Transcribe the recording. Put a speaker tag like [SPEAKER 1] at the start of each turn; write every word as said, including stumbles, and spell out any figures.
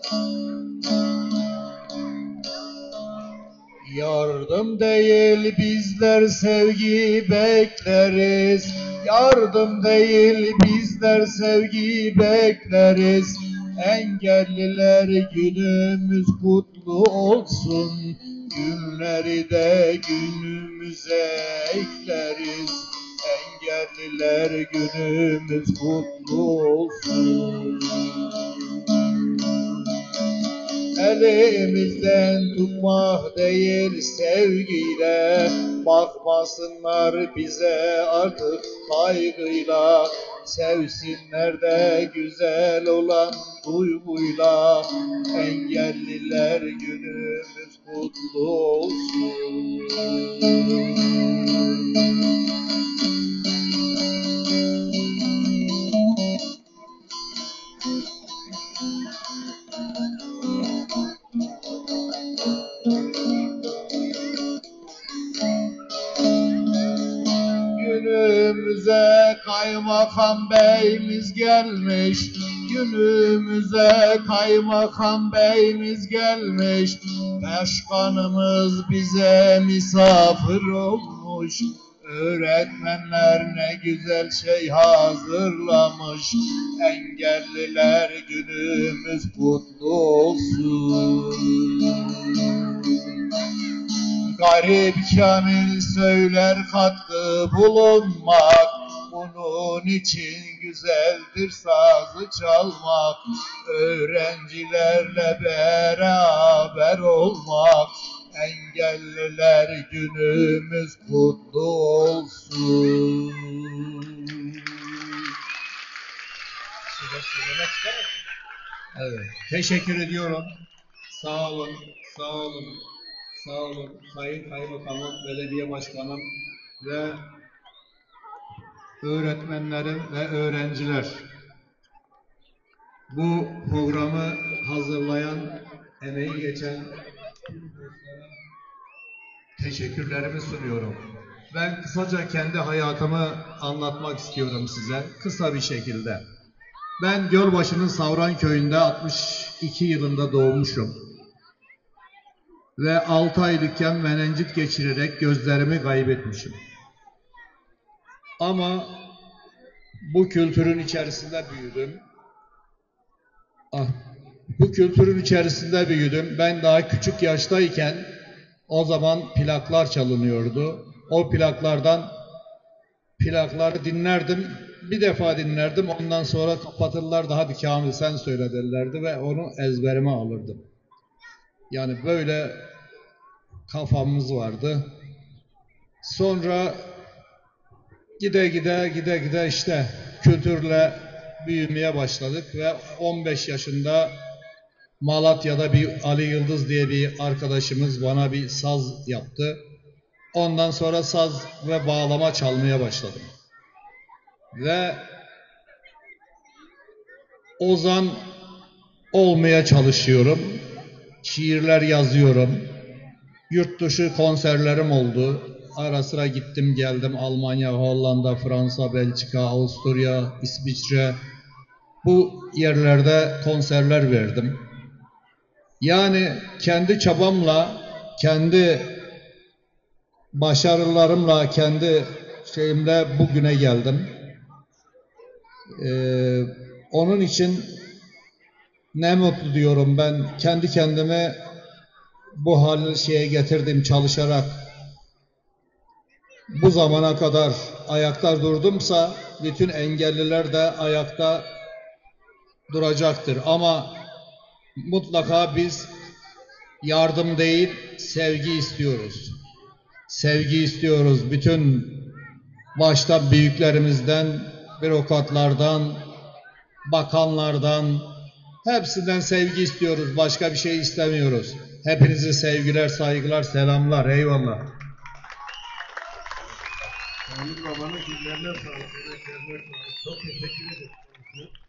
[SPEAKER 1] Yardım değil bizler sevgi bekleriz. Yardım değil bizler sevgi bekleriz. Engelliler günümüz kutlu olsun. Günleri de günümüze ekleriz. Engelliler günümüz kutlu olsun. Elimizden tutmak değil sevgiyle, bakmasınlar bize artık kaygıyla. Sevsinler de güzel olan duyguyla. Engelliler günümüz kutlu olsun. Günümüze kaymakam beyimiz gelmiş. Günümüze kaymakam beyimiz gelmiş. Başkanımız bize misafir olmuş. Öğretmenler ne güzel şey hazırlamış. Engelliler günümüz kutlu olsun. Garip Kamil söyler katkı bulunmak. Bunun için güzeldir sazı çalmak. Öğrencilerle beraber olmak. Engelliler günümüz kutlu olsun. Evet, teşekkür ediyorum. Sağ olun, sağ olun. Sağ olun Sayın Kaymakamım, Belediye Başkanım ve öğretmenlerim ve öğrenciler. Bu programı hazırlayan, emeği geçen teşekkürlerimi sunuyorum. Ben kısaca kendi hayatımı anlatmak istiyorum size, kısa bir şekilde. Ben Gölbaşı'nın Savran Köyü'nde altmış iki yılında doğmuşum. Ve altı aylıkken menenjit geçirerek gözlerimi kaybetmişim. Ama bu kültürün içerisinde büyüdüm. Ah, bu kültürün içerisinde büyüdüm. Ben daha küçük yaştayken o zaman plaklar çalınıyordu. O plaklardan plakları dinlerdim. Bir defa dinlerdim. Ondan sonra kapatırlardı. Hadi Kamil sen söyle derlerdi ve onu ezberime alırdım. Yani böyle kafamız vardı. Sonra gide gide gide gide işte kültürle büyümeye başladık ve on beş yaşında Malatya'da bir Ali Yıldız diye bir arkadaşımız bana bir saz yaptı. Ondan sonra saz ve bağlama çalmaya başladım. Ve ozan olmaya çalışıyorum. Şiirler yazıyorum. Yurt dışı konserlerim oldu. Ara sıra gittim geldim Almanya, Hollanda, Fransa, Belçika, Avusturya, İsviçre. Bu yerlerde konserler verdim. Yani kendi çabamla, kendi başarılarımla, kendi şeyimle bugüne geldim. Ee, onun için ne mutlu diyorum ben. Kendi kendime bu hal şeye getirdim çalışarak. Bu zamana kadar ayakta durdumsa bütün engelliler de ayakta duracaktır. Ama mutlaka biz yardım değil, sevgi istiyoruz. Sevgi istiyoruz. Bütün başta büyüklerimizden, bürokratlardan, bakanlardan, hepsinden sevgi istiyoruz. Başka bir şey istemiyoruz. Hepinize sevgiler, saygılar, selamlar. Eyvallah. Sayın Babanın günlerine sağlık. Çok teşekkür ederim.